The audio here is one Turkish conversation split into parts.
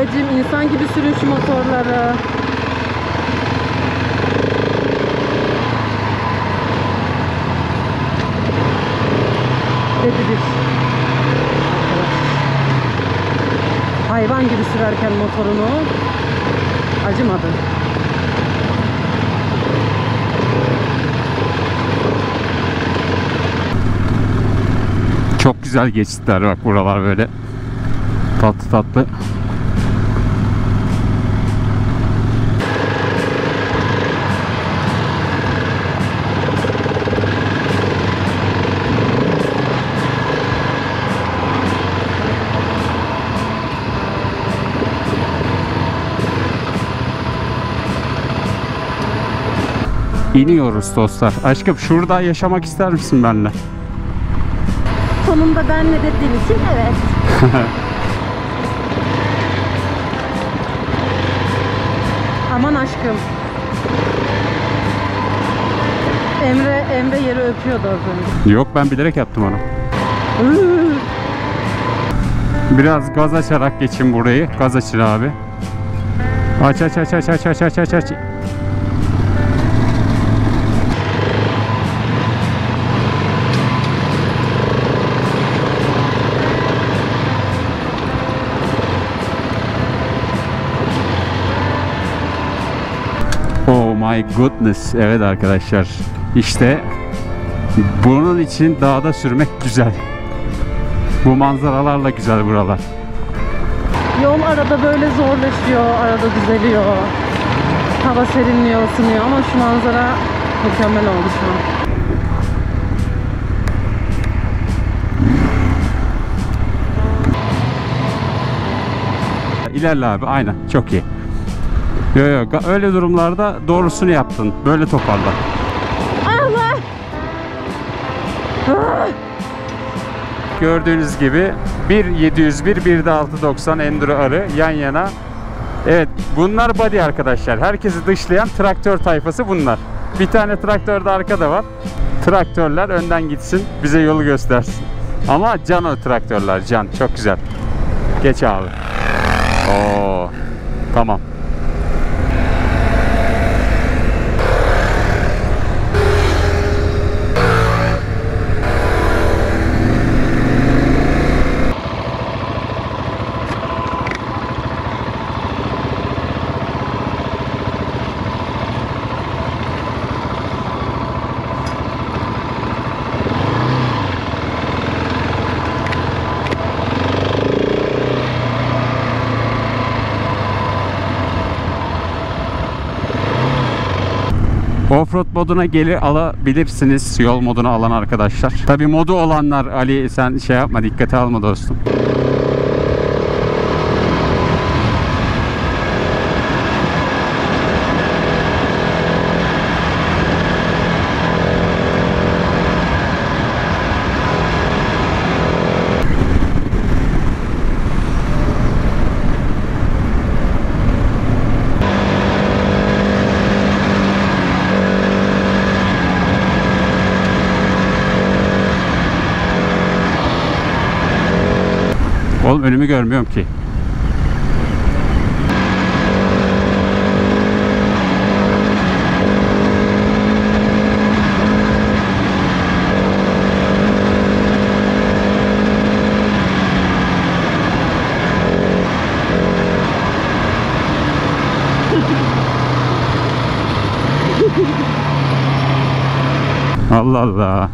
Babacığım insan gibi sürün şu motorları. Dedi bir hayvan gibi sürerken motorunu acımadı. Çok güzel geçitler bak, buralar böyle tatlı tatlı. İniyoruz dostlar. Aşkım şurada yaşamak ister misin benimle? Sonunda benle dediğin için evet. Aman aşkım. Emre yeri öpüyordu az önce. Yok, ben bilerek yaptım onu. Biraz gaz açarak geçin burayı. Gaz açın abi. Aç aç aç aç aç aç aç aç aç. Oh my goodness. Evet arkadaşlar. İşte bunun için dağda sürmek güzel. Bu manzaralarla güzel buralar. Yol arada böyle zorlaşıyor, arada düzeliyor. Hava serinliyor, ısınıyor ama şu manzara mükemmel oldu şu an. İlerle abi, aynen, çok iyi. Yo, öyle durumlarda doğrusunu yaptın. Böyle toparla. Allah! Ah! Gördüğünüz gibi 1.701, bir de 690 Enduro arı yan yana. Evet, bunlar body arkadaşlar. Herkesi dışlayan traktör tayfası bunlar. Bir tane traktör de arkada var. Traktörler önden gitsin, bize yolu göstersin. Ama can o traktörler, can. Çok güzel. Geç abi. Oo, tamam. Offroad moduna geri alabilirsiniz, yol moduna alan arkadaşlar. Tabi modu olanlar, Ali sen şey yapma, dikkate alma dostum. Oğlum önümü görmüyorum ki. Allah Allah.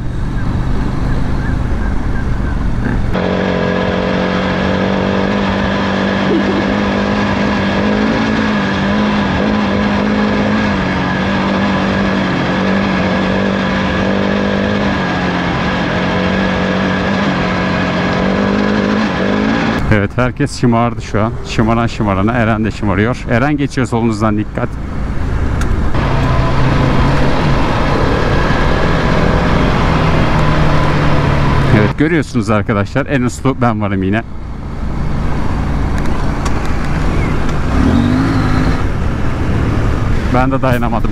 Evet, herkes şımardı şu an. Şımaran şımarana. Eren de şımarıyor. Eren geçiyor solunuzdan, dikkat. Evet, görüyorsunuz arkadaşlar. En uslu ben varım yine. Ben de dayanamadım.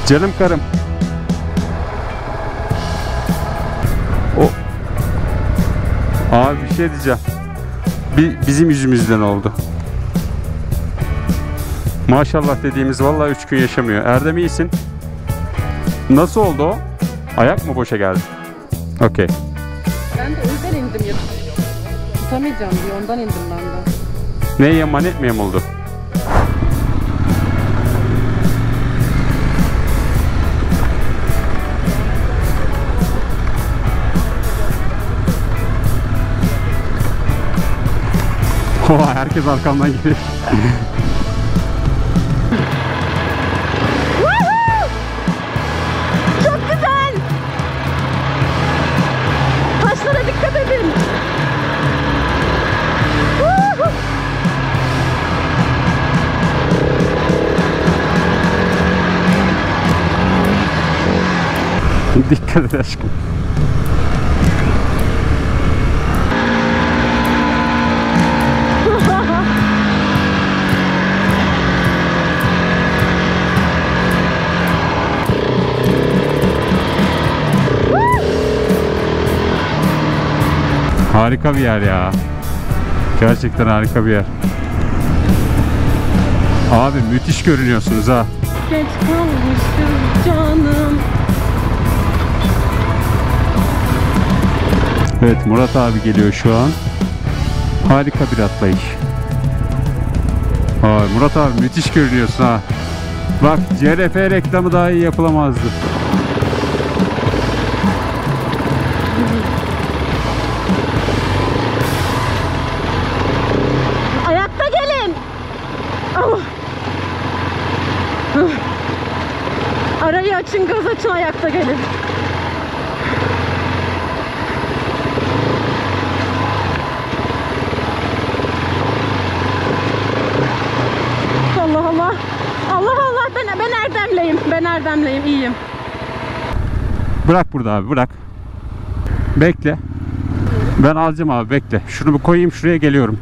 Canım karım. Abi bir şey diyeceğim. Bizim yüzümüzden oldu. Maşallah dediğimiz vallahi 3 gün yaşamıyor. Erdem iyisin. Nasıl oldu o? Ayak mı boşa geldi? Okey. Ben de o yüzden indim ya. Tutamayacağım diye ondan indim ben de. Neye emanet mi oldu? Oha, herkes arkamdan geliyor. Çok güzel. Taşlara dikkat edin. Dikkat et aşkım. Harika bir yer ya. Gerçekten harika bir yer. Abi müthiş görünüyorsunuz ha. Geç kalmışım canım. Evet, Murat abi geliyor şu an. Harika bir atlayış. Ay, Murat abi müthiş görünüyorsun ha. Bak, CRF reklamı daha iyi yapılamazdı. Ayakta gelin. Arayı açın, gaz açın, ayakta gelin. Allah Allah. Allah Allah, ben Erdem'leyim. Ben Erdem'leyim, iyiyim. Bırak burada abi, bırak. Bekle. Ben alacağım abi, bekle. Şunu bir koyayım, şuraya geliyorum.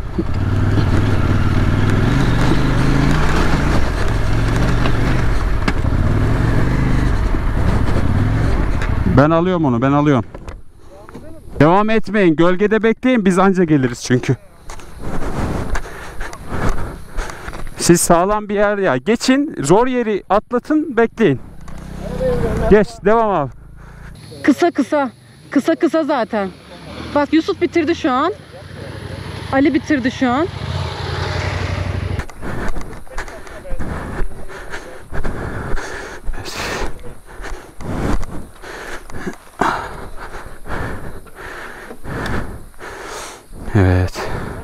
Ben alıyorum onu, ben alıyorum. Devam etmeyin, gölgede bekleyin, biz anca geliriz çünkü. Siz sağlam bir yer ya. Geçin, zor yeri atlatın, bekleyin. Geç, devam abi. Kısa kısa. Kısa kısa zaten. Bak, Yusuf bitirdi şu an. Ali bitirdi şu an. Evet.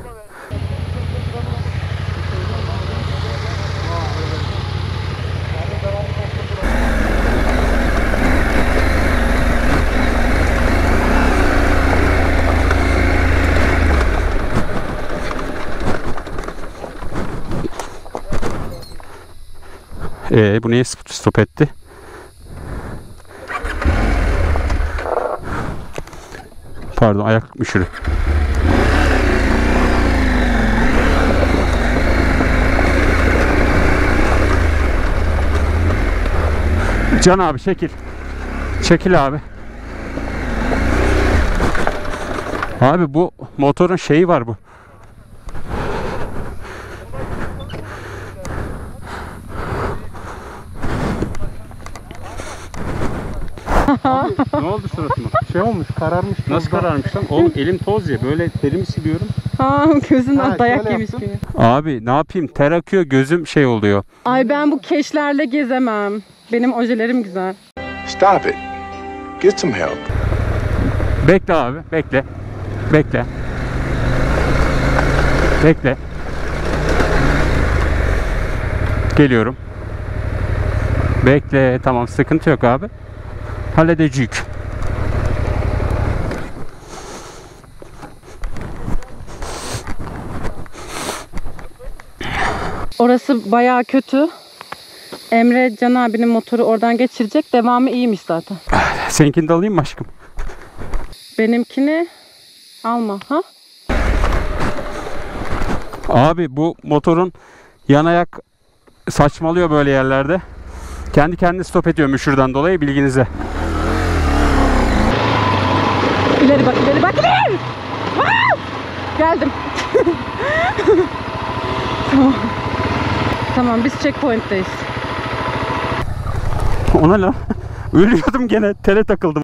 Bu niye stop etti? Pardon, ayak müşürü. Can abi çekil. Çekil abi. Abi bu motorun şeyi var bu. Ne oldu suratıma? Şey olmuş, kararmış. Nasıl kararmış lan? Oğlum elim toz ya. Böyle terimi siliyorum. Ha, gözünden Ha, dayak şöyle yemiş yaptım. gibi. Abi ne yapayım? Ter akıyor, gözüm şey oluyor. Ay, ben bu keşlerle gezemem. Benim ojelerim güzel. Stop it. Get some help. Bekle abi, bekle. Bekle. Bekle. Geliyorum. Bekle, tamam, sıkıntı yok abi. Halledecek. Orası bayağı kötü. Emre Can abinin motoru oradan geçirecek. Devamı iyiymiş zaten. Seninkini de alayım mı aşkım? Benimkini alma ha? Abi bu motorun yan ayak saçmalıyor böyle yerlerde. Kendi kendine stop ediyor müşürden dolayı, bilginize. İleri bak, ileri bak, ileri! Geldim. Tamam. Tamam, biz checkpoint'teyiz. Ona lan. Ölüyordum gene. Tele takıldım.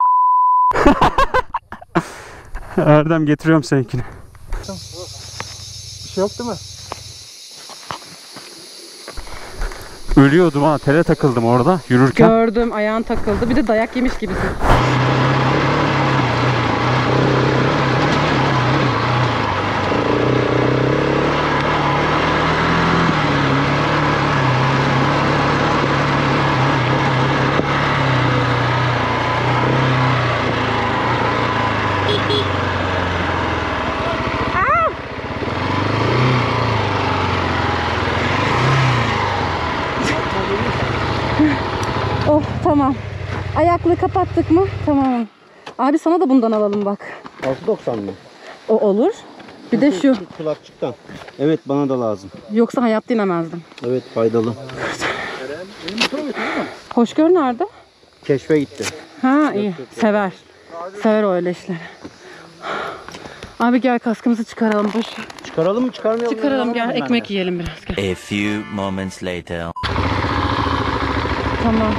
Erdem, getiriyorum seninkini. Bir şey yok değil mi? Ölüyordum ha. Tele takıldım orada yürürken. Gördüm, ayağın takıldı. Bir de dayak yemiş gibisin. Oh, tamam. Ayaklığı kapattık mı? Tamam. Abi sana da bundan alalım bak. 6.90 mı? O olur. Bir de şu. Kulakçıktan. Evet, bana da lazım. Yoksa hayatta inemezdim. Evet, faydalı. Hoşgör nerede? Keşfe gitti. Ha, iyi. Sever. Sever o öyle işleri. Abi gel, kaskımızı çıkaralım. Boş. Çıkaralım mı, çıkarmayalım mı? Çıkaralım, gel. Anlamadım Ekmek yiyelim biraz. Gel. A few moments later. Tamam.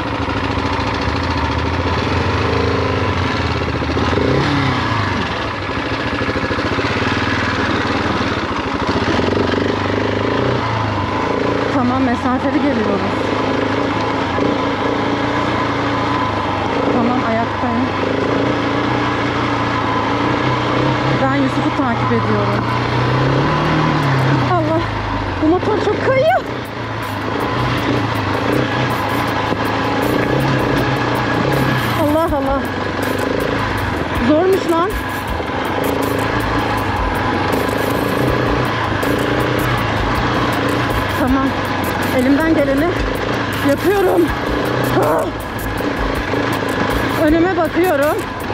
Tamam, mesafeli geliyoruz. Tamam, ayaktayım. Ben Yusuf'u takip ediyorum. Allah, bu motor çok kayıyor. Allah Allah. Zormuş lan. Tamam. Elimden geleni yapıyorum. Ah! Önüme bakıyorum.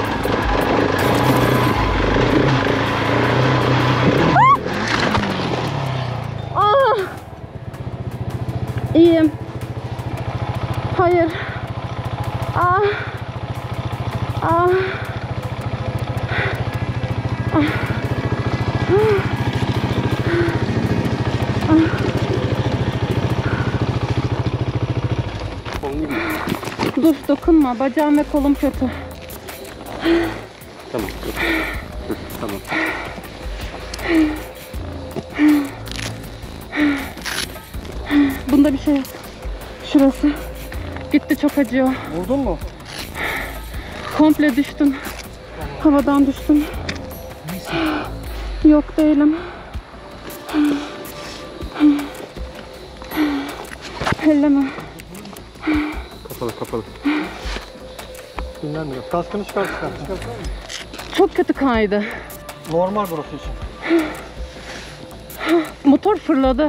Ah! Ah! İyiyim. Hayır. Ah. Ah. Ah. Dur, dokunma. Bacağım ve kolum kötü. Tamam. Tamam. Bunda bir şey yok. Şurası. Gitti, çok acıyor. Vurdun mu? Komple düştüm. Havadan düştüm. Yok değilim. Elleme. Kapalı. Dinlenmiyor. Kaskını çıkar. Çok kötü kaydı. Normal burası için. Motor fırladı.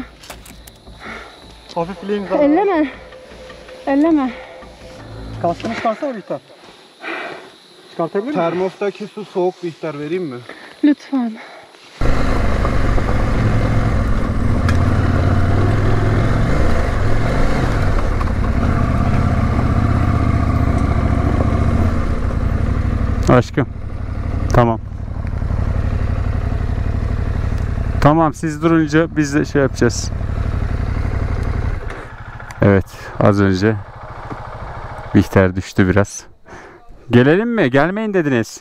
Hafif bileğimiz var. Elleme. Elleme. Kaskını çıkarsana Bihter. Çıkartabilir miyim? Termostaki su soğuk, Bihter, vereyim mi? Lütfen. Aşkım. Tamam. Tamam, siz durunca biz de şey yapacağız. Evet, az önce Bihter düştü biraz. Gelelim mi? Gelmeyin dediniz.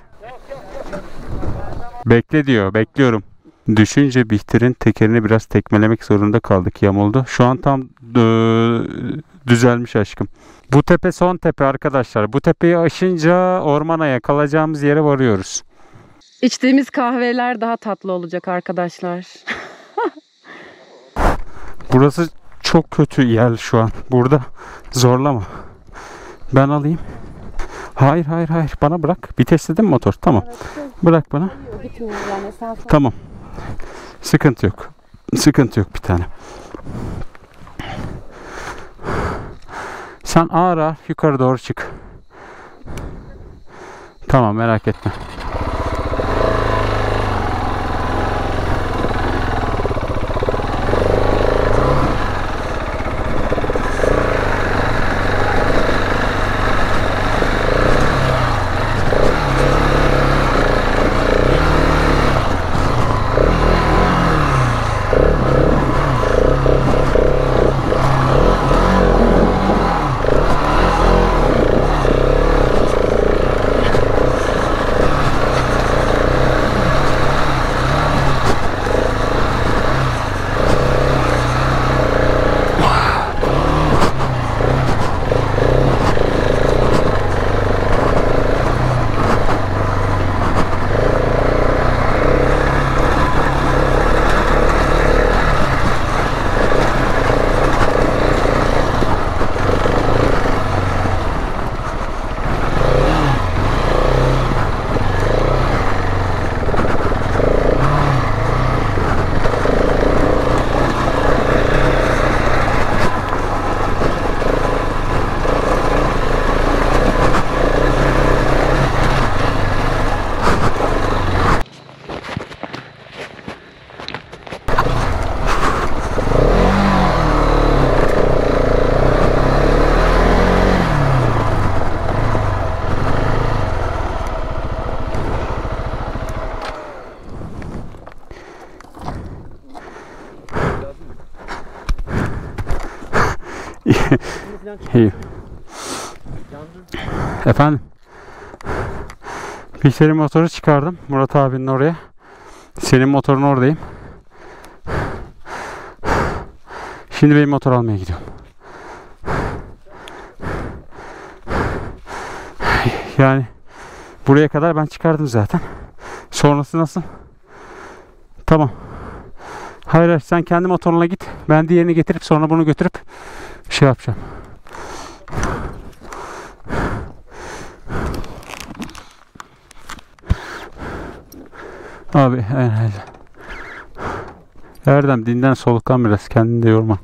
Bekle diyor. Bekliyorum. Düşünce Bihter'in tekerini biraz tekmelemek zorunda kaldık. Yamuldu. Şu an tam düzelmiş aşkım. Bu tepe son tepe arkadaşlar. Bu tepeyi aşınca ormana, kalacağımız yere varıyoruz. İçtiğimiz kahveler daha tatlı olacak arkadaşlar. Burası çok kötü yer şu an. Burada zorlama. Ben alayım. Hayır. Bana bırak. Vitesli değil mi motor? Tamam. Bırak bana. Tamam. Sıkıntı yok. Sıkıntı yok bir tane. Sen ağır ağır yukarı doğru çık. Tamam, merak etme. İyi. Efendim? Bihter'in motoru çıkardım. Murat abinin oraya. Senin motorun oradayım. Şimdi benim motor almaya gidiyorum. Yani buraya kadar ben çıkardım zaten. Sonrası nasıl? Tamam. Hayır, sen kendi motoruna git. Ben diğerini getirip sonra bunu götürüp şey yapacağım. Abi Erdem dinlen, soluklan biraz, kendini de yorma.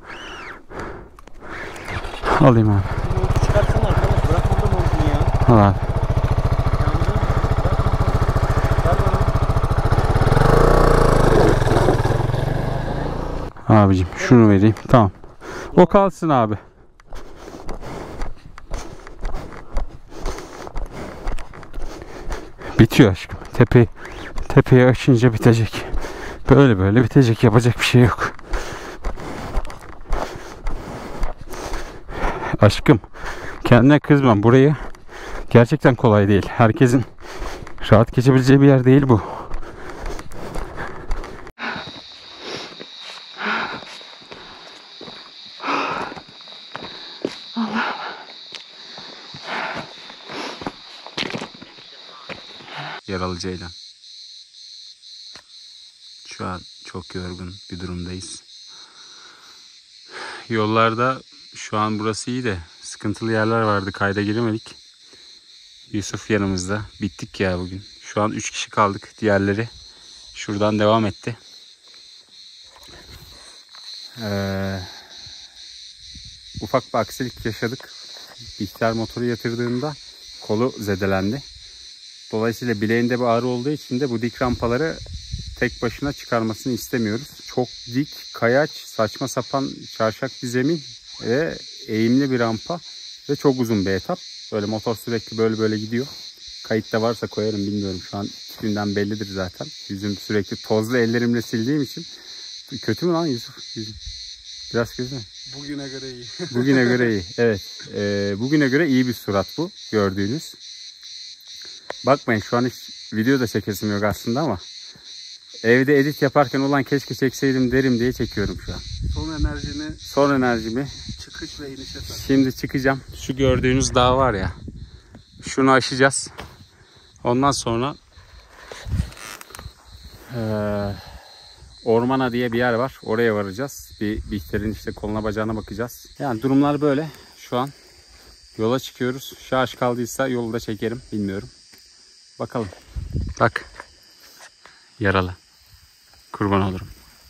Alayım abi. Çıkartsana arkadaş, bırak orada montunu ya. Al abi. Abicim şunu vereyim. Tamam. O kalsın abi. Bitiyor aşkım. Tepeyi açınca bitecek. Böyle bitecek. Yapacak bir şey yok. Aşkım, kendine kızma. Burayı gerçekten kolay değil. Herkesin rahat geçebileceği bir yer değil bu. Yaralı Ceylan. Şu an çok yorgun bir durumdayız. Yollarda şu an burası iyi de sıkıntılı yerler vardı. Kayda giremedik. Yusuf yanımızda. Bittik ya bugün. Şu an 3 kişi kaldık. Diğerleri şuradan devam etti. Ufak bir aksilik yaşadık. Bihter motoru yatırdığında kolu zedelendi. Dolayısıyla bileğinde bir ağrı olduğu için de bu dik rampaları tek başına çıkarmasını istemiyoruz. Çok dik, kayaç, saçma sapan çarşak bir zemin ve eğimli bir rampa ve çok uzun bir etap. Böyle motor sürekli böyle gidiyor. Kayıtta varsa koyarım, bilmiyorum. Şu an tipinden bellidir zaten. Yüzüm sürekli tozlu ellerimle sildiğim için. Kötü mü lan Yusuf? Yüzüm. Biraz kötü mü? Bugüne göre iyi. Bugüne göre iyi. Evet. Bugüne göre iyi bir surat bu gördüğünüz. Bakmayın, şu an hiç video da çekesim yok aslında ama evde edit yaparken ulan keşke çekseydim derim diye çekiyorum şu an. Son enerjimi Çıkış ve inişe tak. Şimdi çıkacağım. Şu gördüğünüz dağ var ya. Şunu aşacağız. Ondan sonra Ormana diye bir yer var. Oraya varacağız. Bir Bihter'in işte koluna bacağına bakacağız. Yani durumlar böyle. Şu an yola çıkıyoruz. Şarj kaldıysa yolu da çekerim. Bilmiyorum. Bakalım. Bak. Yaralı. Kurban olurum.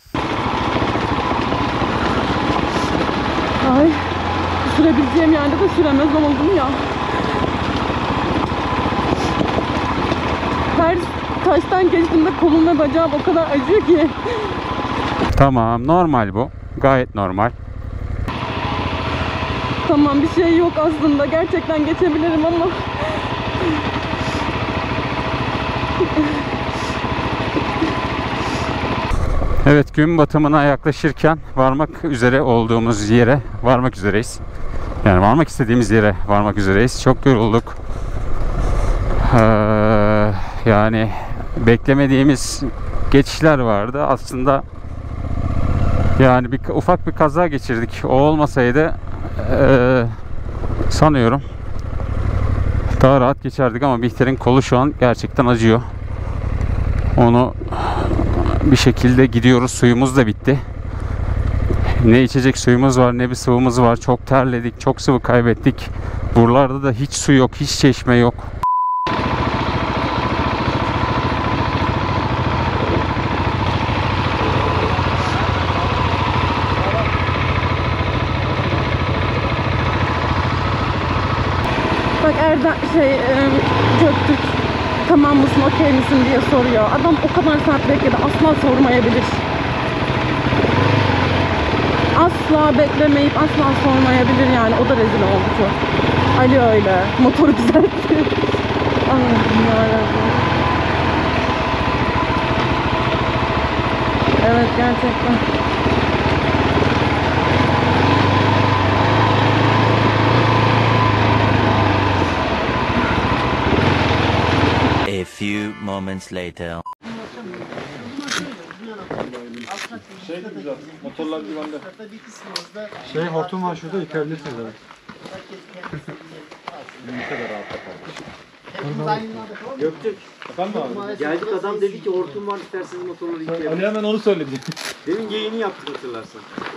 Ay, sürebileceğim yerde de süremez oldum ya. Her taştan geçtiğimde kolum ve bacağım o kadar acıyor ki. Tamam, normal bu. Gayet normal. Tamam, bir şey yok aslında. Gerçekten geçebilirim ama... Evet, gün batımına yaklaşırken varmak üzere olduğumuz yere varmak üzereyiz. Yani varmak istediğimiz yere varmak üzereyiz. Çok yorulduk. Yani beklemediğimiz geçişler vardı. Aslında yani ufak bir kaza geçirdik. O olmasaydı sanıyorum daha rahat geçerdik ama Bihter'in kolu şu an gerçekten acıyor. Onu bir şekilde gidiyoruz. Suyumuz da bitti. Ne içecek suyumuz var, ne bir sıvımız var. Çok terledik, çok sıvı kaybettik. Buralarda da hiç su yok, hiç çeşme yok. Bak Erdem, Göktürk, tamam mısın, okey misin diye soruyor. Adam o kadar saat bekledi, asla sormayabilir. Asla beklemeyip asla sormayabilir yani. O da rezil oldu çok. Ali öyle. Motoru düzeltti. Allah'ım yarabbim. Evet, gerçekten. moments later. Motorlar güvende. Hortum var şurada, yıkayabilirsiniz abi. Göktürk. Efendim abi? Geldik adam dedi ki hortum var isterseniz motorları yıkayalım. Ali hemen onu söyledi. Demin yayını yaptık hatırlarsan.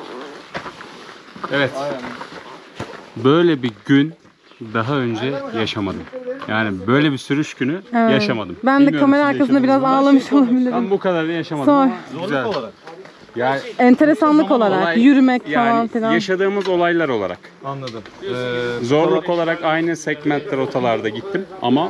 Evet. Böyle bir gün daha önce yaşamadım. Yani böyle bir sürüş günü Evet. yaşamadım. Ben de Bilmiyorum kamera siz arkasında biraz yaşadınız mı? ağlamış olabilirim. Ben bu kadarını yaşamadım Sonra. ama güzel. olarak. Yani Enteresanlık olarak, olay- yürümek falan yani filan. yaşadığımız olaylar olarak. Anladım. Zorluk olarak aynı segmentte rotalarda gittim ama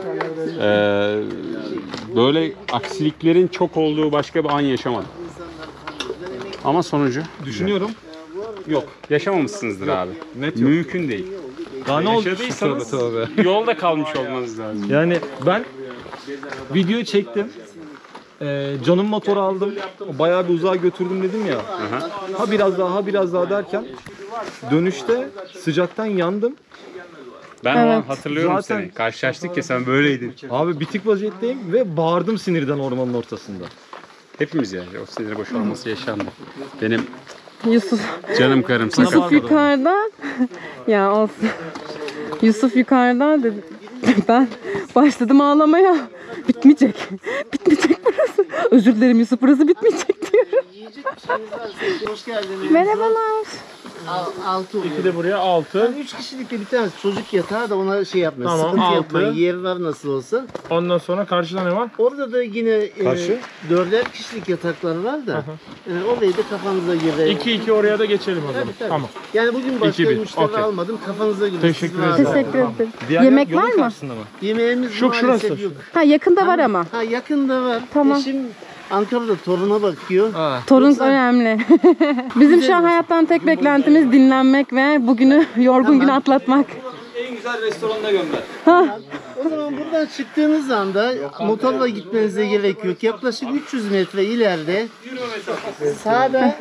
böyle aksiliklerin çok olduğu başka bir an yaşamadım. Ama sonucu Düşünüyorum. Yok. yaşamamışsınızdır abi. Net yok. Mümkün değil. Daha ne oldu? Yaşadıysanız Tövbe. yolda kalmış olmanız lazım. Yani ben video çektim. Canım motoru aldım. Bayağı bir uzağa götürdüm dedim ya. Ha biraz daha derken dönüşte sıcaktan yandım. Ben o an Evet. hatırlıyorum Zaten- seni. Karşılaştık ya sen böyleydin. Abi bitik vaziyetteyim ve bağırdım sinirden ormanın ortasında. Hepimiz yani. O sinir boşalması yaşandı. Benim Yusuf, canım karım sakat. Yusuf yukarıdan. Ya olsun. Yusuf yukarıdan dedi. Ben başladım ağlamaya. Bitmeyecek. Bitmeyecek burası. Özür dilerim Yusuf, burası bitmeyecek diyorum. Yiyecek bir şeyiniz varsa hoş geldiniz. Merhabalar. 6 oluyor. Bir de buraya 6. 3 kişilik de bir tane çocuk yatağı da ona şey yapmıyor. Tamam, Sıkıntı 6. yapmayın. Yer var nasıl olsa. Ondan sonra karşıda ne var? Orada da yine Karşı? 4'er kişilik yataklar var da orayı da kafanıza göre. 2-2 oraya da geçelim o zaman. Tabii, tabii. Tamam. Yani bugün başka 2-1, müşteri okey. almadım. Kafanıza göre. Teşekkür siz rahat ederim. olun. Teşekkür ederim. Yemek var mı? Mı? Yemeğimiz Şurası. maalesef yok. Ha, yakında var ama. Ha, yakında var. Tamam. Eşim Ankara'da toruna bakıyor. Torun önemli. Bizim şu an hayattan tek beklentimiz dinlenmek ve bugünü yorgun günü atlatmak. En güzel restoranda gönder. O zaman buradan çıktığınız anda motorla gitmenize gerek yok. Yaklaşık 300 metre ileride sağda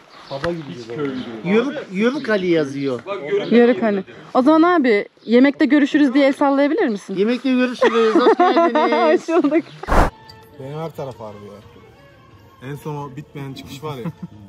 Yörük Ali yazıyor. Yörük hani. O zaman abi yemekte görüşürüz diye el sallayabilir misin? Yemekte görüşürüz. Hoş geldiniz. Hoş bulduk. Benim her taraf ağrıyor ya. En son o bitmeyen çıkış var ya.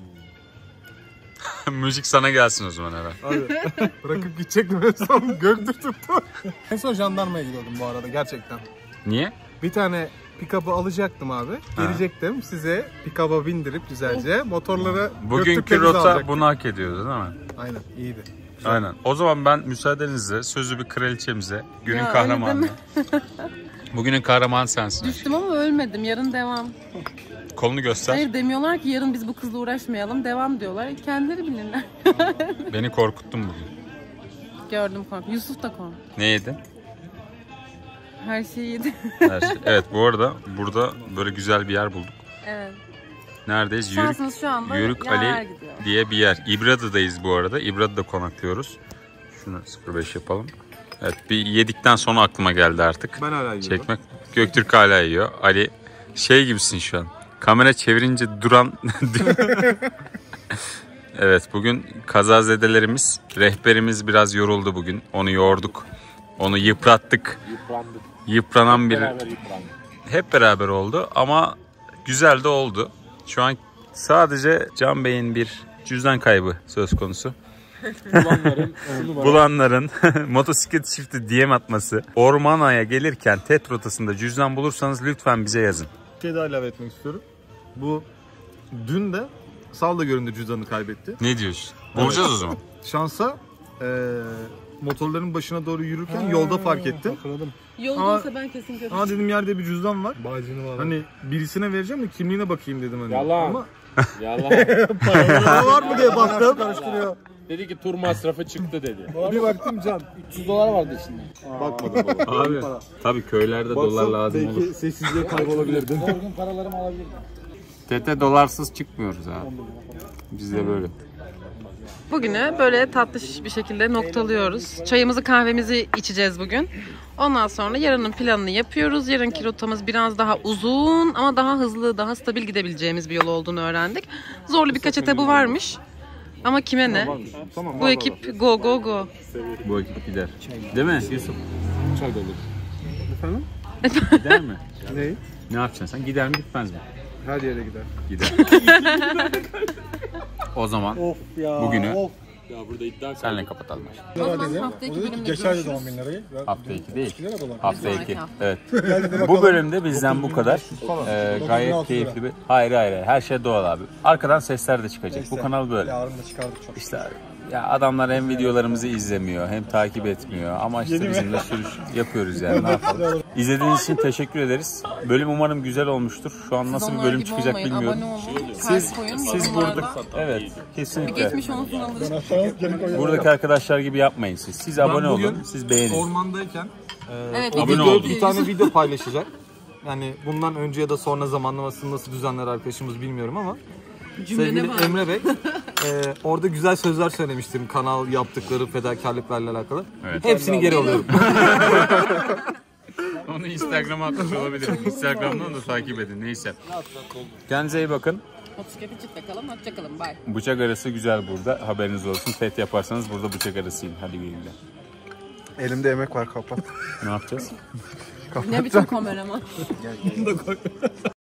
Müzik sana gelsin o zaman herhalde. Abi bırakıp gidecektim en son Göktürk tuttu. En son jandarmaya gidiyordum bu arada gerçekten. Niye? Bir tane pick-up'ı alacaktım abi. Gelecektim size pick-up'a bindirip güzelce motorları Bugünkü Göktürk'le bizi rota alacaktık. bunu hak ediyordu değil mi? Aynen iyiydi. Aynen. O zaman ben müsaadenizle sözü bir kraliçemize, günün Ya, öyle kahramanı. deme. Bugünün kahramanı sensin. Düştüm ama ölmedim. Yarın devam. Kolunu göster. Hayır, demiyorlar ki yarın biz bu kızla uğraşmayalım. Devam diyorlar. Kendileri bilirler. Beni korkuttun bugün. Gördüm korku. Yusuf da korktu. Ne yedin? Her şeyi yedi. Her şey. Evet, bu arada burada böyle güzel bir yer bulduk. Evet. Neredeyiz? Yörük, Şansınız şu anda Yörük yaver Ali gidiyor. diye bir yer. İbradı'dayız bu arada. İbradı'da konaklıyoruz. Şunu 05 yapalım. Evet, bir yedikten sonra aklıma geldi artık. Ben hala yiyorum. Çekmek. Göktürk hala yiyor. Ali şey gibisin şu an. Kamera çevirince duran... Evet, bugün kazazedelerimiz, rehberimiz biraz yoruldu bugün. Onu yorduk. Onu yıprattık. Yıpranan bir... Hep beraber oldu ama güzel de oldu. Şu an sadece Can Bey'in bir cüzdan kaybı söz konusu. Bulanların motosiklet çifti DM atması. Ormana'ya gelirken TET rotasında cüzdan bulursanız lütfen bize yazın. Bir şey daha ilave etmek istiyorum. Bu dün de Salda göründü cüzdanını kaybetti. Ne diyorsun? Bulacağız o zaman. Şansa motorların başına doğru yürürken yolda fark ettim. Yolda Aa, olsa ben kesin görürüm. Aa dedim yerde bir cüzdan var. Hani birisine vereceğim de kimliğine bakayım dedim hani. Yalan. Ama Yalan. para var mı diye baktım. Karıştırıyor. Dedi ki tur masrafı çıktı dedi. Bir baktım can. $300 vardı içinde. Bakmadım baba. Abi tabii köylerde dolar lazım olur. Belki sessizliğe kaybolabilirdim. Doğru gün paralarımı alabilirim. TET'e dolarsız çıkmıyoruz abi. Biz de böyle. Bugünü böyle tatlış bir şekilde noktalıyoruz. Çayımızı kahvemizi içeceğiz bugün. Ondan sonra yarının planını yapıyoruz. Yarınki rotamız biraz daha uzun ama daha hızlı, daha stabil gidebileceğimiz bir yol olduğunu öğrendik. Zorlu birkaç etabı varmış. Ama kime ne? Bu ekip go go go. Bu ekip gider. Değil mi Yusuf? Çay dolu. Efendim? Gider mi? Ne? Ne yapacaksın sen? Gider mi gitmez mi? Her yere gider. Gider. O zaman bugünü Ya burada iddia senle kapatalım. O zaman haftaki bölümde Geçerdi görüşürüz. 10 bin lirayı. Hafta 2 değil. Hafta Sonraki 2. hafta. Evet. Bu bölümde bizden bu kadar. Gayet keyifli bir. Hayır. Her şey doğal abi. Arkadan sesler de çıkacak. Bu kanal böyle. Yarın da çıkardık çok. İşte ya adamlar hem videolarımızı izlemiyor hem takip etmiyor ama işte bizim de sürüş yapıyoruz yani, ne yapalım. İzlediğiniz için teşekkür ederiz. Bölüm umarım güzel olmuştur. Şu an nasıl bir Onlar bölüm gibi çıkacak olmayın, bilmiyorum. abone olun, Siz kalp koyun, burada yorumlarda. evet Bir kesinlikle. geçmiş olsun alırız. Buradaki arkadaşlar gibi yapmayın siz. Siz abone olun, siz beğenin. Ormandayken Evet, Abone video olun. bir tane video paylaşacak. Yani bundan önce ya da sonra zamanlamasını nasıl düzenler arkadaşımız bilmiyorum ama cümlene sevgili bak. Emre Bey orada güzel sözler söylemiştim kanal yaptıkları fedakarlıklarla alakalı. Evet. Hepsini geri alıyorum. Onu Instagram'a atmış olabilirim. Instagram'dan da takip edin, neyse. Kendinize iyi bakın. Motosiklete çift takalım, hoşçakalın, bye. Bıçak arası güzel burada. Haberiniz olsun. Fet yaparsanız burada bıçak arası yiyin. Hadi güle güle. Elimde emek var, kapat. Ne yapacağız? Ne biçim kameraman.